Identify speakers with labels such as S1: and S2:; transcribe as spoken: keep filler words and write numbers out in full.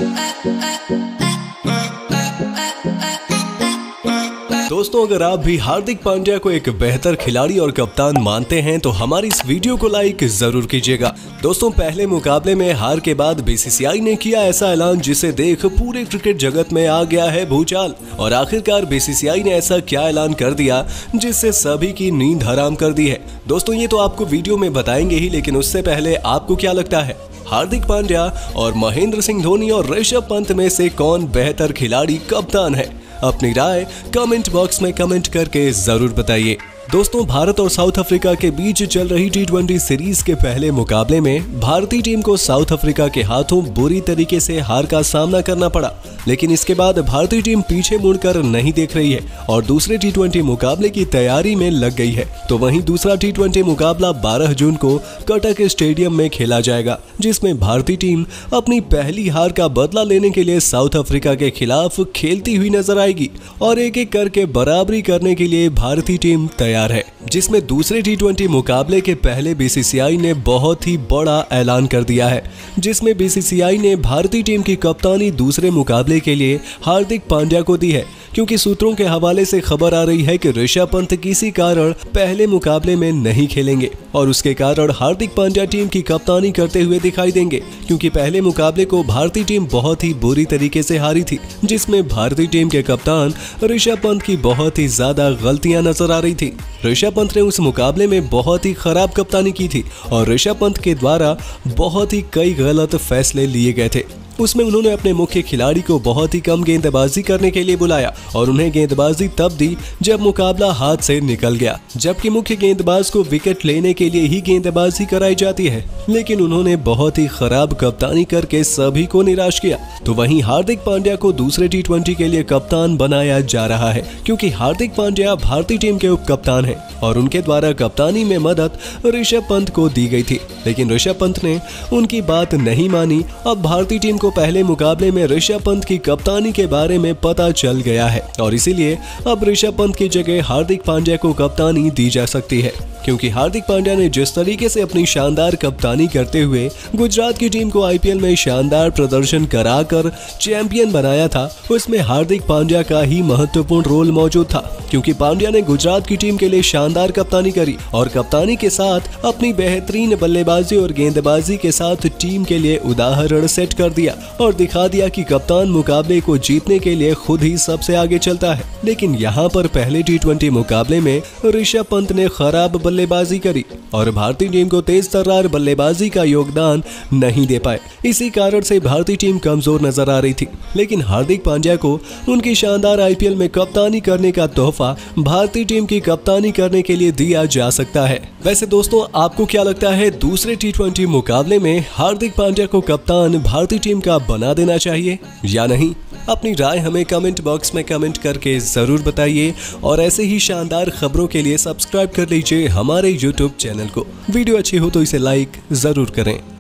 S1: दोस्तों, अगर आप भी हार्दिक पांड्या को एक बेहतर खिलाड़ी और कप्तान मानते हैं तो हमारी इस वीडियो को लाइक जरूर कीजिएगा। दोस्तों, पहले मुकाबले में हार के बाद बीसीसीआई ने किया ऐसा ऐलान जिसे देख पूरे क्रिकेट जगत में आ गया है भूचाल। और आखिरकार बीसीसीआई ने ऐसा क्या ऐलान कर दिया जिससे सभी की नींद हराम कर दी है। दोस्तों, ये तो आपको वीडियो में बताएंगे ही, लेकिन उससे पहले आपको क्या लगता है, हार्दिक पांड्या और महेंद्र सिंह धोनी और ऋषभ पंत में से कौन बेहतर खिलाड़ी कप्तान है? अपनी राय कमेंट बॉक्स में कमेंट करके जरूर बताइए। दोस्तों, भारत और साउथ अफ्रीका के बीच चल रही टी ट्वेंटी सीरीज के पहले मुकाबले में भारतीय टीम को साउथ अफ्रीका के हाथों बुरी तरीके से हार का सामना करना पड़ा, लेकिन इसके बाद भारतीय टीम पीछे मुड़कर नहीं देख रही है और दूसरे टी ट्वेंटी मुकाबले की तैयारी में लग गई है। तो वहीं दूसरा टी ट्वेंटी मुकाबला बारह जून को कटक स्टेडियम में खेला जाएगा, जिसमें भारतीय टीम अपनी पहली हार का बदला लेने के लिए साउथ अफ्रीका के खिलाफ खेलती हुई नजर आएगी और एक एक करके बराबरी करने के लिए भारतीय टीम तैयार है। जिसमें दूसरे टी ट्वेंटी मुकाबले के पहले बीसीसीआई ने बहुत ही बड़ा ऐलान कर दिया है, जिसमें बीसीसीआई ने भारतीय टीम की कप्तानी दूसरे मुकाबले के लिए हार्दिक पांड्या को दी है, क्योंकि सूत्रों के हवाले से खबर आ रही है कि ऋषभ पंत किसी कारण पहले मुकाबले में नहीं खेलेंगे और उसके कारण हार्दिक पांड्या टीम की कप्तानी करते हुए दिखाई देंगे, क्योंकि पहले मुकाबले को भारतीय टीम बहुत ही बुरी तरीके से हारी थी, जिसमें भारतीय टीम के कप्तान ऋषभ पंत की बहुत ही ज्यादा गलतियां नजर आ रही थी। ऋषभ पंत ने उस मुकाबले में बहुत ही खराब कप्तानी की थी और ऋषभ पंत के द्वारा बहुत ही कई गलत फैसले लिए गए थे। उसमें उन्होंने अपने मुख्य खिलाड़ी को बहुत ही कम गेंदबाजी करने के लिए बुलाया और उन्हें गेंदबाजी तब दी जब मुकाबला हाथ से निकल गया, जबकि मुख्य गेंदबाज को विकेट लेने के लिए ही गेंदबाजी कराई जाती है। लेकिन उन्होंने बहुत ही खराब कप्तानी करके सभी को निराश किया। तो वहीं हार्दिक पांड्या को दूसरे टी ट्वेंटी के लिए कप्तान बनाया जा रहा है, क्योंकि हार्दिक पांड्या भारतीय टीम के उप कप्तान है और उनके द्वारा कप्तानी में मदद ऋषभ पंत को दी गई थी, लेकिन ऋषभ पंत ने उनकी बात नहीं मानी। अब भारतीय टीम को पहले मुकाबले में ऋषभ पंत की कप्तानी के बारे में पता चल गया है और इसीलिए अब ऋषभ पंत की जगह हार्दिक पांड्या को कप्तानी दी जा सकती है, क्योंकि हार्दिक पांड्या ने जिस तरीके से अपनी शानदार कप्तानी करते हुए गुजरात की टीम को आईपीएल में शानदार प्रदर्शन कराकर चैंपियन बनाया था, उसमें हार्दिक पांड्या का ही महत्वपूर्ण रोल मौजूद था, क्योंकि पांड्या ने गुजरात की टीम के लिए शानदार कप्तानी करी और कप्तानी के साथ अपनी बेहतरीन बल्लेबाजी और गेंदबाजी के साथ टीम के लिए उदाहरण सेट कर दिया और दिखा दिया कि कप्तान मुकाबले को जीतने के लिए खुद ही सबसे आगे चलता है। लेकिन यहाँ पर पहले टी ट्वेंटी मुकाबले में ऋषभ पंत ने खराब बल्लेबाजी करी और भारतीय टीम को तेज तर्रार बल्लेबाजी का योगदान नहीं दे पाए। इसी कारण से भारतीय टीम कमजोर नजर आ रही थी। लेकिन हार्दिक पांड्या को उनकी शानदार आईपीएल में कप्तानी करने का तोहफा भारतीय टीम की कप्तानी करने के लिए दिया जा सकता है। वैसे दोस्तों, आपको क्या लगता है, दूसरे टी ट्वेंटी मुकाबले में हार्दिक पांड्या को कप्तान भारतीय टीम का बना देना चाहिए या नहीं? अपनी राय हमें कमेंट बॉक्स में कमेंट करके जरूर बताइए और ऐसे ही शानदार खबरों के लिए सब्सक्राइब कर लीजिए हमारे यूट्यूब चैनल को। वीडियो अच्छी हो तो इसे लाइक जरूर करें।